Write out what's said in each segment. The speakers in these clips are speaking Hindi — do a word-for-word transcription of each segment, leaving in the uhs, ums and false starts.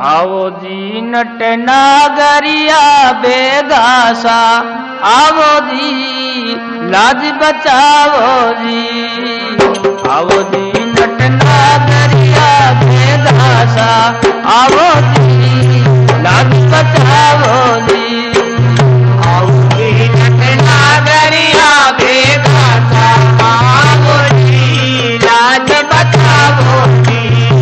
आओ जी नट नागरिया बेगासा, आओ जी लाज बचाओ जी। आओ जी नट नागरिया बेगासा, आओ जी लाज बचाओ जी। आओ जी नट नागरिया बेगासा, आओ जी लाज बचाओ जी।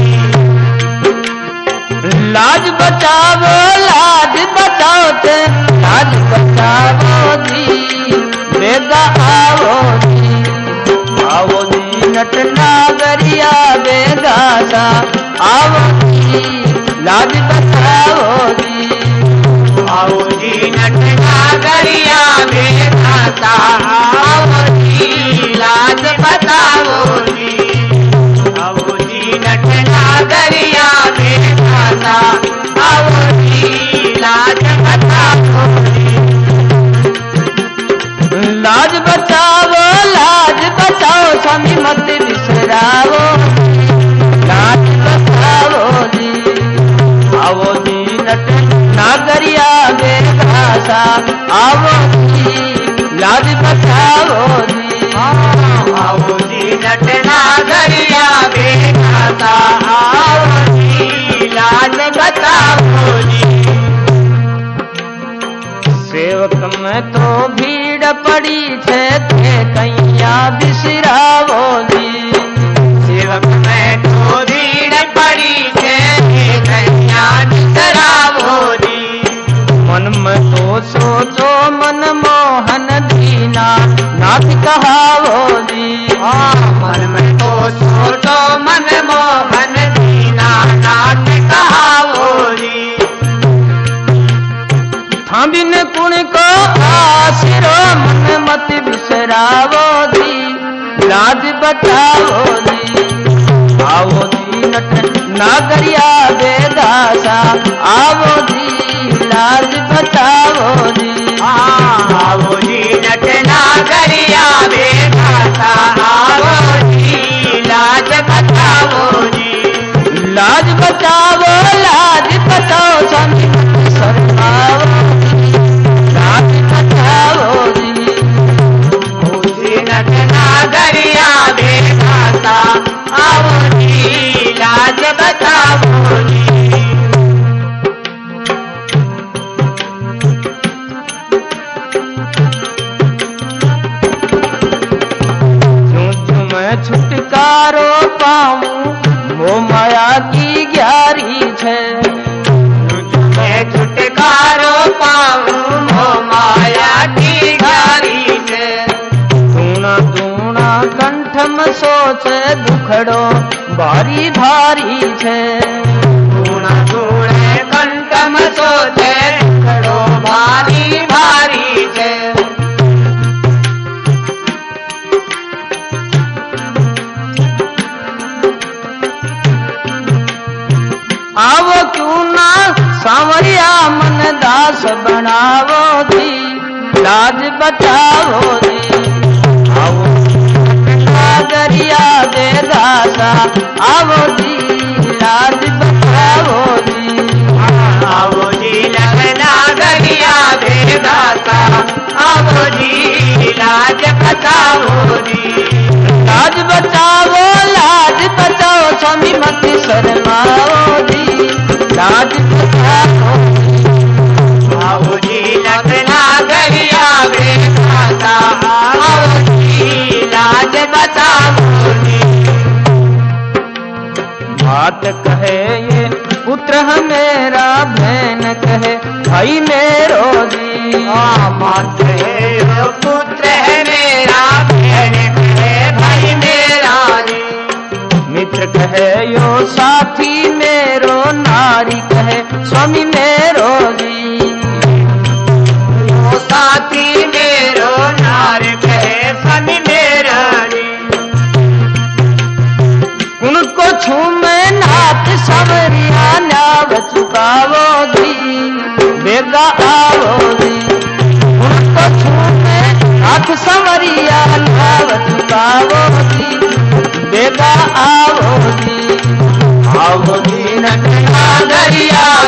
लाज बचाओ लाज बचाओ ते लाज बचाओ जी, बेगा आओ जी। आओ जी नट नागरिया बेगासा, आओ जी लाज बचाओ जी। आओ जी नट नागरिया बेगासा, आओ जी लाज बचाओ जी। आओ जी नट नागरिया बेगासा, आओ जी लाज बचाओ जी। लाज बचाओ लाज बचाओ स्वामी मत बिसराओ, लाज बचाओ जी। आओ जी नट नागरिया बेगासा, आओ जी लाज बचाओ जी। आओ जी नट नागरिया बेगासा, आओ जी लाज बचाओ जी। सेवक में तो भीड़ पड़ी थे थे कैया बिसराओ जी। सेवक में तो भीड़ पड़ी थे कैया बिसराओ जी। मन में तो सोचो मन मोहन दीना नाथ कहावो जी। मन में तो सोचो मन मोहन दीना नाथ कहावो जी। थांबिन कुण को आसिरो मन मत बिसरावो जी, लाज बचाओ जी। आओ जी नट नागरिया बेगासा, आओ जी लाज बचाओ जी। आओ जी नट नागरिया बेगासा, आओ जी लाज बचाओ जी। लाज बचाओ लाज बचाओ स्वामी शरणाओ जी, लाज बचाओ जी। आओ जी नट नागरिया बेगासा, आओ जी लाज बचाओ जी। छुटकारो पाऊं वो माया की ग्यारी छे। मैं छुटकारो पाऊं वो माया की ग्यारी छे। दूना दूना कंठ में सोचे दुखड़ो भारी भारी छे। दूना दूने कंठ में सोचे दुखड़ो भारी भारी छे। आवो क्यों ना सांवरिया मन दास बनावो जी, लाज बचाओ जी। आओ नागरिया बेगासा, आओ जी लाज बचाओ जी। आओ जी नागरिया बेगासा, आओ जी लाज बचाओ जी। लाज बचाओ लाज बचाओ स्वामी मत शरमाओ जी, लाज बचाओ जी। आओ जी नागरिया बेगासा, आओ जी लाज बचाओ जी। बात कहे ये पुत्र है मेरा, बहन कहे भाई मेरो जी। बात कहे वो पुत्र है मेरा, बहन कहे भाई मेरा जी। मित्र कहे यो साथी मेरो, नारी कहे स्वामी मेरो जी। यो साथी मेरो, नारी कहे स्वामी मेरा जी। उनको छूमे नाथ सवरिया न्याव चुकावो जी, बेगा आओ जी। उनको छूमे नाथ सवरिया न्याव चुकावो जी, बेगा आओ जी। आओ जी नट नागरिया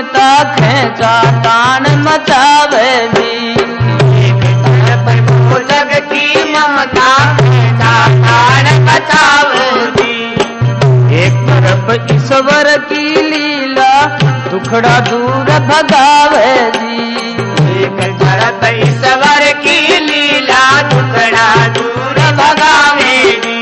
ता खेचा तान मचावे जी। एक तरफ जग की ममता खेचा तान मचावे जी। एक तरफ ईश्वर की लीला दुखड़ा दूर भगावे जी। एक तरफ ईश्वर की लीला दुखड़ा दूर भगावे जी।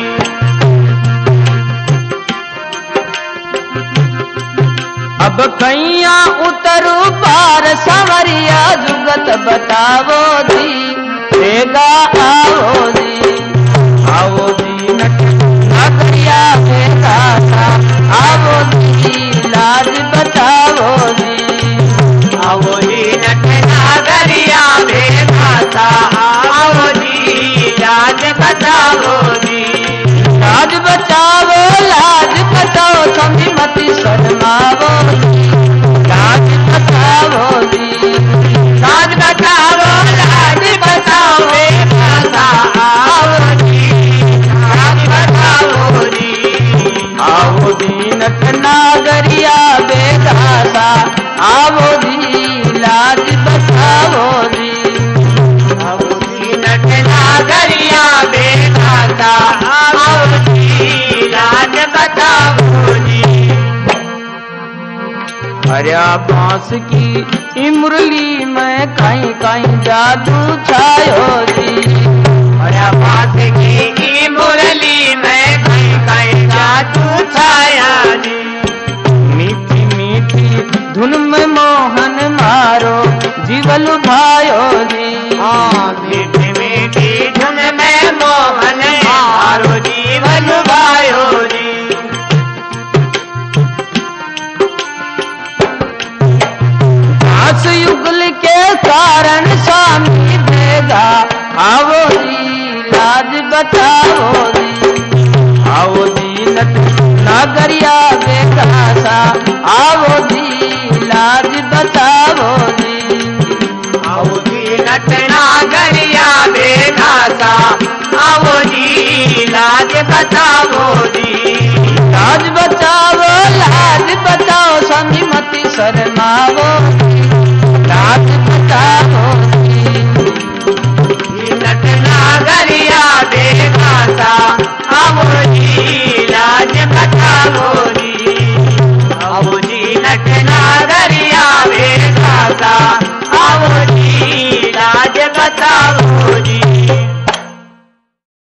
अब कैया उतरू पार संवरिया जुगत बतावो जी। बेगा आओ जी, आओ जी नगरिया बेगा सा, आओ जी लाज बतावो जी। आओ जी नट नागरिया बेघाता, आओ जी लाज बचाओ जी। लाज बचावो लाज बचाओ समझी मती शर्मावो जी। लाज बचावो जी, लाज बचाओ लाज बचाओ बेघाता, आओ जी लाज बचाओ जी। आओ जी नट नागरिया बेघासा, आओ जी लाज बचाओ जी। आओ जी नट नागरिया बेघाता, आओ जी लाज बचाओ जी। हरिया बांस की ई मुरली में कहीं कहीं जादू छायो जी। हरिया बांस की ई मुरली में कहीं कहीं जादू छाया जी। मीठी मीठी धुन में मोहन मारो जीवल भायो जी। हाँ मीठी मीठी धुन में मोहन मारो जीवन भायो जी। घास युगल के कारण स्वामी देगा, आओ जी लाज बचाओ जी। आओ जी नट नागरिया बेघासा, आओ जी लाज बचाओ जी। आओ जी नट नागरिया बेघासा, आओ जी लाज बचाओ